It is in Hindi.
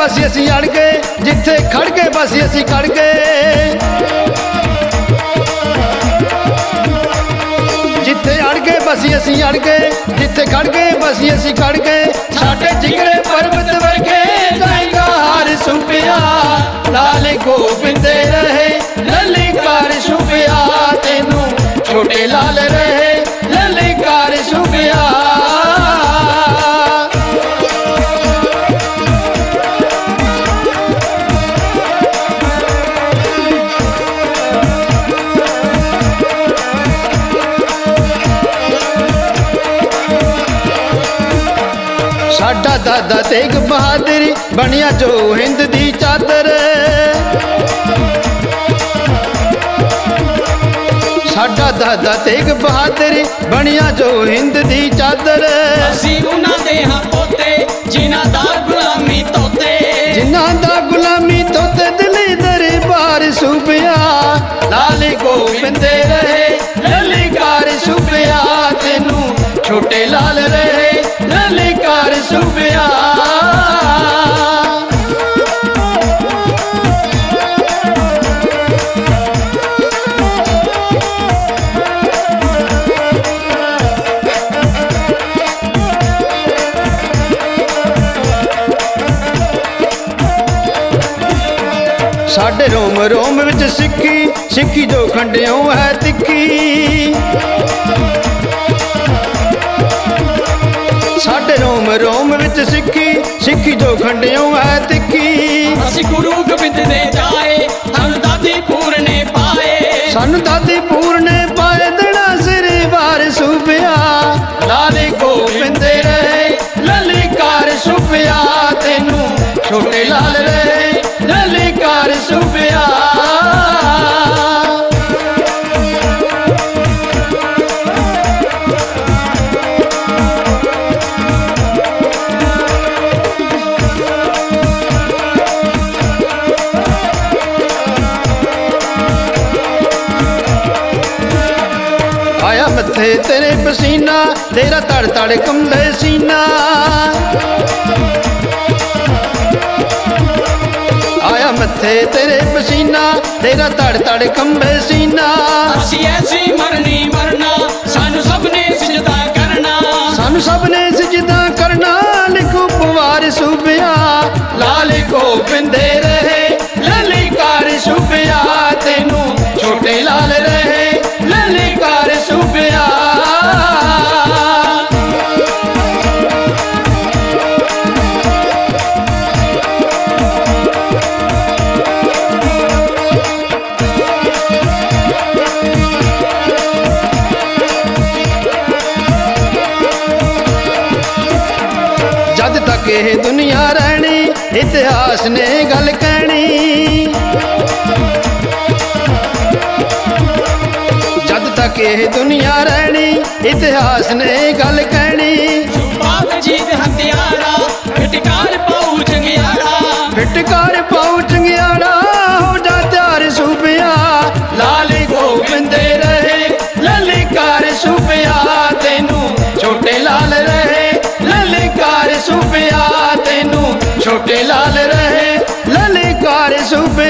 बस असी अड़ गए, जिथे खड़ गए बस असी कड़ गए। जिथे अड़ गए बस असी अड़ गए, जिथे खड़ गए बस असी कड़ गए। साडे जिगरे पर्वत वर्गे गाएगा हार सूबिया, लाल गोबिंद रहे ललकार सूबिया, तेनू छोटे लाल रहे ललकार सूबिया। साडा दादा तेग बहादुर बनिया जो हिंद दी चादर, साडा दादा तेग बहादुर बनिया जो हिंद दी चादर। असी उन्हां दे हां पोते जिन्हां दा गुलामी तोते, जिन्हां दा गुलामी तोते दिली दरबार सूबिया, लाल गोबिंद रहे ललकार सूबिया, तेनू छोटे लाल रहे ललकार सूबिया। साडे रोम रोम विच सिक्खी, सिक्खी जो खंडियों है तिखी। साडे रोम रोम विच सिक्खी, सिक्खी जो खंडियों है तिखी। असी गुरु गोबिंद दे जाए सानू दादी पूर ने पाए, सानू दादी पूर ने पाए देना सिर बार सूबिया, लाल गोबिंद रहे ललकार सूबिया, तेनू छोटे लाल रहे ललकार सूबिया। आया मथे तेरे पसीना, तेरा तड़ तड़ कंबे सीना। आया मथे तेरे पसीना, तेरा तड़ तड़ कंबे सीना। असी ऐसी मरनी मरना, सानू सबने सजदा करना, सानू सबने सजदा करना, लिखो पुवार सूबिया, लाल गोबिंद रहे ललकार सूबिया, तेनू छोटे लाल रहे ललकार सूबिया। जद तक ये दुनिया रहनी, इतिहास ने गल कहनी। जद तक ये दुनिया रहनी, इतिहास ने गल कहनी। बाप जी दे हथियारा फिटकार पाऊ चंगियाड़ा, फिटकार पाऊ चंगियाड़ा, हो जा त्यार सूबिया, लाल गोबिंद रहे ललकार सूबिया, तेनू छोटे लाल रहे ललकार सूबिया, तेनू छोटे लाल रहे ललकार सूबिया।